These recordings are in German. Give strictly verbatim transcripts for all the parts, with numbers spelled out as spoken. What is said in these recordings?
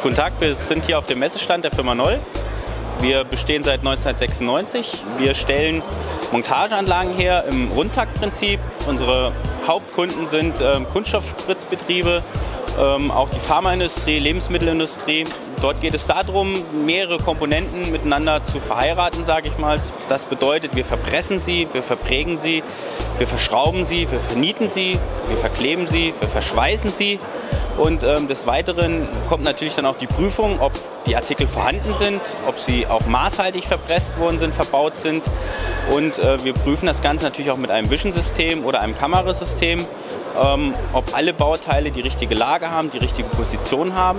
Guten Tag, wir sind hier auf dem Messestand der Firma Noll. Wir bestehen seit neunzehnhundertsechsundneunzig. Wir stellen Montageanlagen her im Rundtaktprinzip. Unsere Hauptkunden sind ähm, Kunststoffspritzbetriebe, ähm, auch die Pharmaindustrie, Lebensmittelindustrie. Dort geht es darum, mehrere Komponenten miteinander zu verheiraten, sage ich mal. Das bedeutet, wir verpressen sie, wir verprägen sie, wir verschrauben sie, wir vernieten sie, wir verkleben sie, wir verschweißen sie. Und ähm, des Weiteren kommt natürlich dann auch die Prüfung, ob die Artikel vorhanden sind, ob sie auch maßhaltig verpresst worden sind, verbaut sind. Und äh, wir prüfen das Ganze natürlich auch mit einem Vision-System oder einem Kamerasystem, ähm, ob alle Bauteile die richtige Lage haben, die richtige Position haben.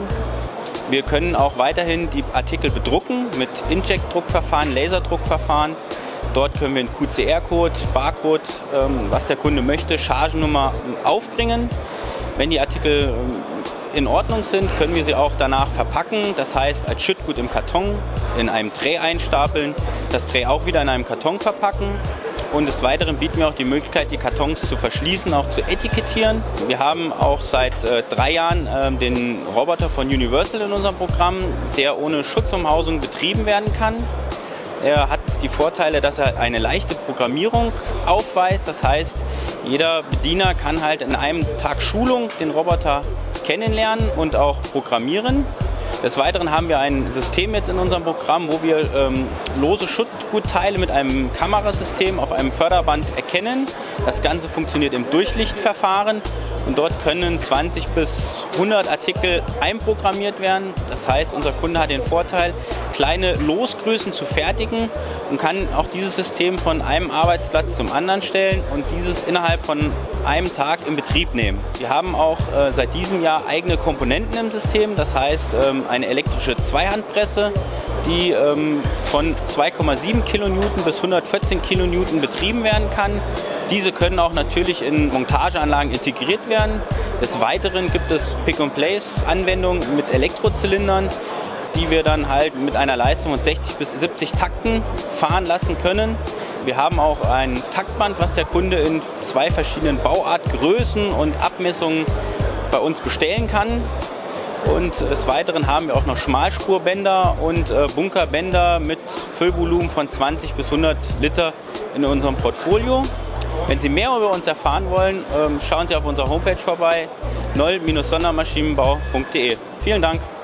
Wir können auch weiterhin die Artikel bedrucken mit Inkjet-Druckverfahren, Laserdruckverfahren. Dort können wir einen Q C R-Code, Barcode, ähm, was der Kunde möchte, Chargennummer aufbringen. Wenn die Artikel in Ordnung sind, können wir sie auch danach verpacken. Das heißt, als Schüttgut im Karton in einem Tray einstapeln, das Tray auch wieder in einem Karton verpacken. Und des Weiteren bieten wir auch die Möglichkeit, die Kartons zu verschließen, auch zu etikettieren. Wir haben auch seit äh, drei Jahren äh, den Roboter von Universal in unserem Programm, der ohne Schutzumhausung betrieben werden kann. Er hat die Vorteile, dass er eine leichte Programmierung aufweist. Das heißt, jeder Bediener kann halt in einem Tag Schulung den Roboter kennenlernen und auch programmieren. Des Weiteren haben wir ein System jetzt in unserem Programm, wo wir ähm, lose Schuttgutteile mit einem Kamerasystem auf einem Förderband erkennen. Das Ganze funktioniert im Durchlichtverfahren und dort können zwanzig bis hundert Artikel einprogrammiert werden. Das heißt, unser Kunde hat den Vorteil, kleine Losgrößen zu fertigen und kann auch dieses System von einem Arbeitsplatz zum anderen stellen und dieses innerhalb von einem Tag in Betrieb nehmen. Wir haben auch äh, seit diesem Jahr eigene Komponenten im System, das heißt ähm, eine elektrische Zweihandpresse, die ähm, von zwei Komma sieben Kilonewton bis hundertvierzehn Kilonewton betrieben werden kann. Diese können auch natürlich in Montageanlagen integriert werden. Des Weiteren gibt es Pick-and-Place-Anwendungen mit Elektrozylindern, die wir dann halt mit einer Leistung von sechzig bis siebzig Takten fahren lassen können. Wir haben auch ein Taktband, was der Kunde in zwei verschiedenen Bauartgrößen und Abmessungen bei uns bestellen kann. Und des Weiteren haben wir auch noch Schmalspurbänder und äh, Bunkerbänder mit Füllvolumen von zwanzig bis hundert Liter in unserem Portfolio. Wenn Sie mehr über uns erfahren wollen, ähm, schauen Sie auf unserer Homepage vorbei, noll Sondermaschinenbau punkt de. Vielen Dank.